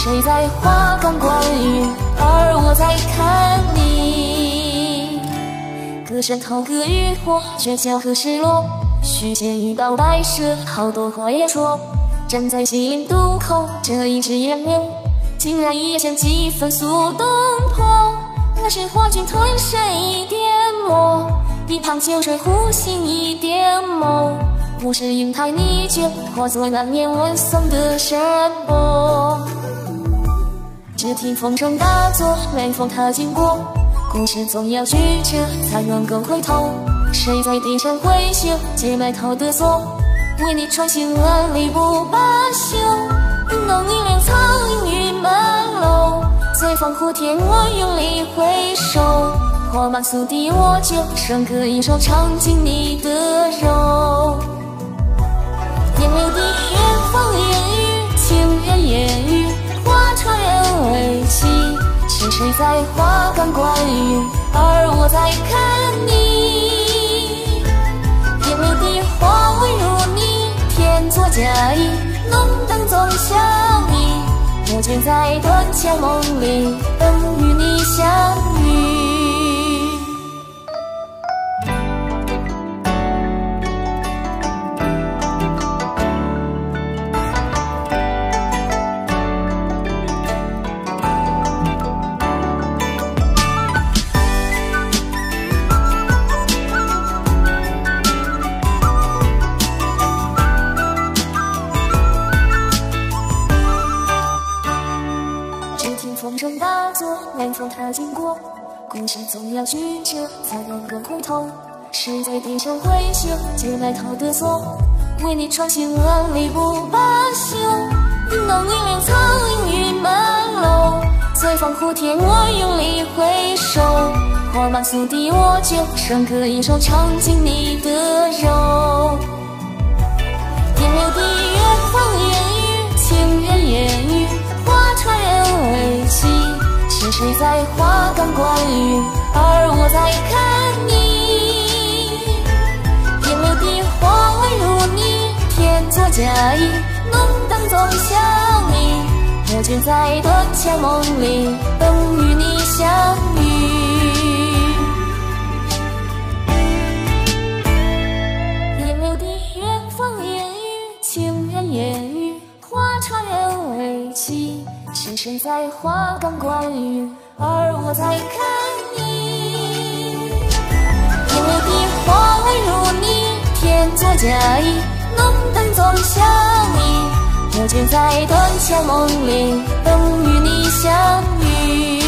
谁在花岗观雨，而我在看你。歌声透隔渔火，鹊桥何时落？虚线欲到白蛇，好多话也说。站在西陵渡口，这一支烟柳，竟然也像几分苏东坡。那是华君吞水一点墨，一旁秋水忽醒一点眸。不是云台泥酒，化作那年闻颂的山坡。只听风声大作，雷峰它经过，故事总要曲折才能够回头。谁在地上挥袖，解埋头的锁，为你穿行万里不罢休。云浓一帘苍鹰玉满楼，随风呼天我用力挥手。花满素地我就笙歌一首，唱尽你的柔。烟柳地，远方烟雨，情缘烟雨，花船人未起。是谁在花岗观雨，而我在看你。烟柳地，花未如你，天作佳意，浓淡总相宜。我却在断桥梦里，等与你相遇。风声大作，雷峰它经过，故事总要曲折才能够回头。谁在地上挥袖，解埋头的锁，为你穿行万里不罢休。云浓一帘苍鹰玉满楼，随风呼天我用力挥手。花满素地我就笙歌一首，唱尽你的柔。烟柳地，远方烟雨，情缘烟雨，花船人未起。是谁在花岗观雨，而我在看你。烟柳地，花未如你，天作佳意，浓淡总相宜。我却在断桥梦里，等与你相遇。烟柳地，远方烟雨，情缘烟雨，花船人未起。是谁在花岗观雨，而我在看你。烟柳地，花未如你，天作佳意，浓淡总相宜。我却在断桥梦里，等与你相遇。